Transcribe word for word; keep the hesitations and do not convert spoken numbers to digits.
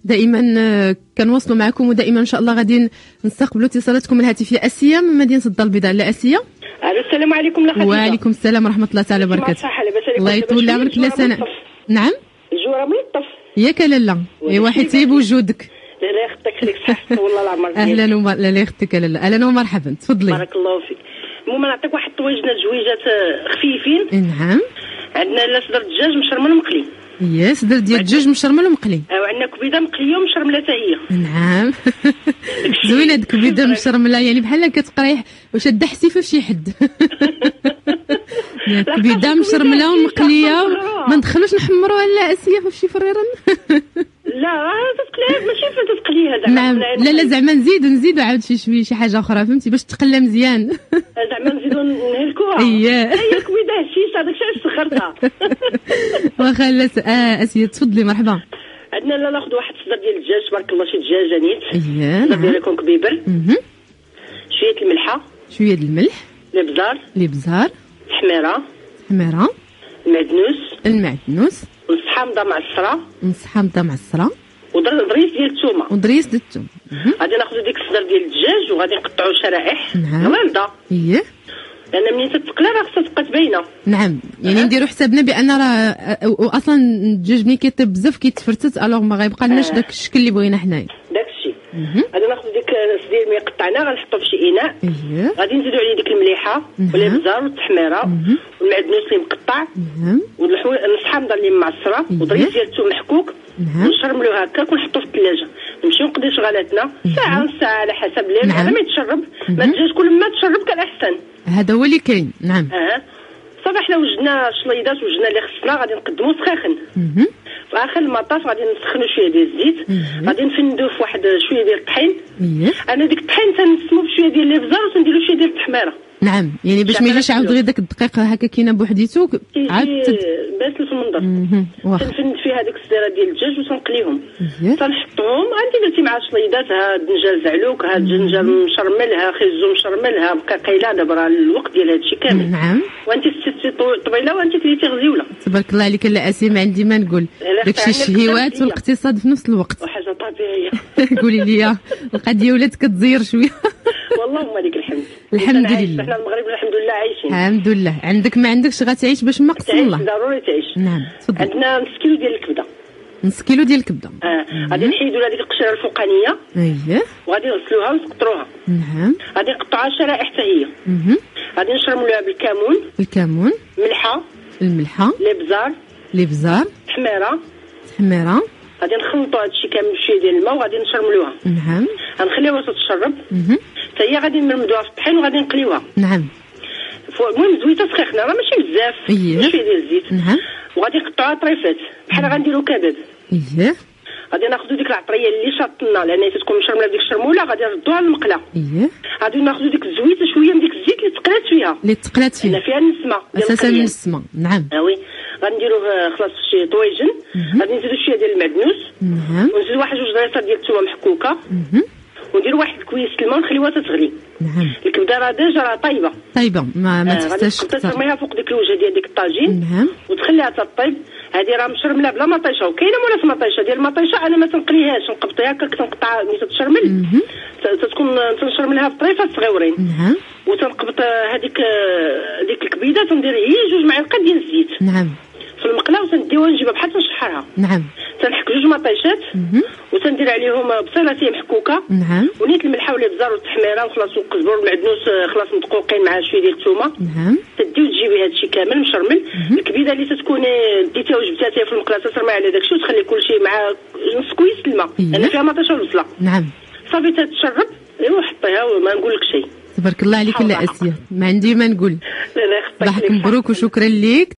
دائما آه، كنواصلوا معكم، ودائما ان شاء الله غادي نستقبلوا اتصالاتكم الهاتفيه. اسيا من مدينه الدار البيضاء. لا اسيا، السلام عليكم. لا خديجه. وعليكم السلام ورحمه الله تعالى وبركاته. الله يطول عمرك. لا سنة. نعم الجوره ملطف ياك لالا. ايوا حيت طيب وجودك. لا لا يخطيك لك صحه والله العمر. اهلا ومرحبا. لا لا يخطيك لالا. اهلا ومرحبا، تفضلي. بارك الله فيك. المهم نعطيك واحد الطويجنه زويجات خفيفين. نعم. عندنا لا صدر الدجاج مشرمل مقلي. يا صدر ديال الدجاج مشرمل ومقلي. وعندنا كبيده مقليه ومشرمله حتى هي. نعم. زوينه هاد كبيده مشرمله، يعني بحال كتقريح وشاده حسيفه فشي حد. كبيده مشرمله ومقليه، ما ندخلوش نحمروها لا اسيه في شي فريرن. لا تتقليها ماشي تتقليها زعما. نعم. لا لا زعما نزيدو نزيدو عاود شي شويه شي حاجه اخرى، فهمتي، باش تقلى مزيان. زعما نزيدو نهلكوها. اييه. هي كبيده هشيشه داكشي علاش سخرتها. واخا لا اه اسيه تفضلي مرحبا. عندنا لا ناخذ واحد صدر ديال الدجاج تبارك الله، شي دجاجه نيت. اييه. صدر ديالها يكون كبيبر. شويه الملحه. شويه الملح. الابزار. الابزار. الحميره. الحميره. المعدنوس. المعدنوس. نص حامضه معصره. نص حامضه معصره. ودريس ديال الثومه. ودريس ديال الثوم. غادي ناخذ ديك الصدر ديال الدجاج وغادي نقطعوا شرائح غليظه. اييه. لان ملي تتقلى راه خصها تبقى باينه. نعم، يعني نديروا حسابنا بان راه اصلا الدجاج ملي كيطيب بزاف كيتفرتت، الوغ ما غيبقى لناش داك الشكل اللي بغينا حنايا. داك الشيء. غادي ناخذ ديك السدير ملي قطعناه غنحطو في شي اناء. اييه. غادي نزيدو عليه ديك المليحه والابزار والتحميره والمعدنوس اللي مقطع. نعم. ونص حامضه اللي معصره ودريس ديال الثوم محكوك. ونشرملو هكاك ونحطو في الثلاجه. نمشيو نقضيو شغالاتنا ساعه نص ساعه على حسب الليل. نعم. ما يتشرب. ما الدجاج كل ما تشرب كان احسن. هذا هو اللي كاين. نعم. اه صافي حنا وجدنا شليضات وجدنا اللي خصنا غادي نقدمو سخاخن. في اخر المطاف غادي نسخنوا شويه ديال الزيت. غادي نفندو في واحد شويه ديال الطحين. انا ديك الطحين تنسمو بشويه ديال الابزار وتنديرو شويه ديال التحميره. نعم، يعني باش ما يجيش عاود غير داك الدقيق هكا كاينه بوحديتو عاد باسل في المنظر. تنفند فيها ديك السديره ديال الدجاج وتنقليهم. تنحطوهم عندي درتي مع شليضات، ها الدنجال زعلوك، ها الدنجال مشرمل، ها خيزو مشرمل، ها بقى قيله. دابا راه الوقت ديال هادشي كامل. نعم. وانت ستي طويله وانت تريتي غزيوله. تبارك الله عليك. لا اسي ما عندي ما نقول، داكشي الشهيوات والاقتصاد في نفس الوقت. وحاجه طبيعيه. قولي لي القضيه ولات كتزير شويه. والله لك الحمد. الحمد لله. حنا المغرب الحمد لله عايشين. الحمد لله. عندك ما عندكش غتعيش باش ما قسم الله. ضروري تعيش. نعم تفضل. عندنا نص كيلو ديال الكبده. نص كيلو ديال الكبده. اه غادي نحيدوا هذيك القشره الفوقانيه. اييه. وغادي نغسلوها ونقطروها. نعم. غادي نقطعوها شرائح حتى هي. اها. غادي نشرملوها بالكمون. الكمون. ملحه. الملحه. الابزار. الابزار. التحميره. التحميره. غادي نخلطوا هذا الشيء كامل بشويه ديال الماء وغادي نشرملوها. نعم. غنخليوها تتشرب. اها. حتى هي غادي نمرمدوها في الطحين وغادي نقليوها. نعم. المهم زويته سخيخه راه ماشي بزاف. اييه. شويه ديال الزيت. نعم. وغادي نقطعوها طريفات بحال غنديروا كباب. اييه. غادي ناخذوا ديك العطريه اللي شاطنا لان تكون مشرمله بديك الشرموله، غادي نردوها للمقله. اييه. غادي ناخذوا ديك الزويته شويه من ديك الزيت اللي تقلات فيها. اللي تقلات فيها. فيها النسمه. اساسا النسمه. نعم. اه وي. غنديروه خلاص شي طويجن. غادي نزيدوا شويه ديال المعدنوس. نعم. ونزيدوا واحد جوج ضريصات ديال الثومه محكوكه. ونديروا واحد الكويس الماء ونخليوها تتغلي. نعم. الكبده راه ديجا راه طايبه. طايبه ما ما آه تحتاجش تكثر. غادي ترميها فوق ديك الوجه ديال ديك الطاجين. نعم. وتخليها تطيب. هذه راه مشرمله بلا مطيشه، وكاينه مولاش مطيشه. ديال المطيشه انا ما تنقليهاش، نقبطيها هكاك تنقطعها ملي تتشرمل. تتكون تنشرملها في طريفات صغيورين. نعم. وتنقبط هذيك ديك الكبيده تندير هي جوج معالق ديال الزيت. نعم. في المقله وتنديوها نجيبها بحال تنشحرها. نعم. تنحك جوج مطيشات. وتندير عليهم بصيله محكوكه. نعم. ونيت الملحه والابزار والتحميره وخلاص والقزبر والمعدنوس خلاص مدقوقين مع شويه ديال الثومه. نعم. تديو تجيبي هذا الشيء كامل مشرمل. الكبيده اللي تتكون ديتيها وجبتيها في المقله ترمي على داك الشيء وتخلي كل شيء مع نص كويس الماء لان فيها مطيشه والبصله. نعم. صافي تتشرب. ايوا حطيها وما نقول لك شيء. تبارك الله عليك. لا اسيا ما عندي ما نقول. لا لا ضحك مبروك وشكرا ليك.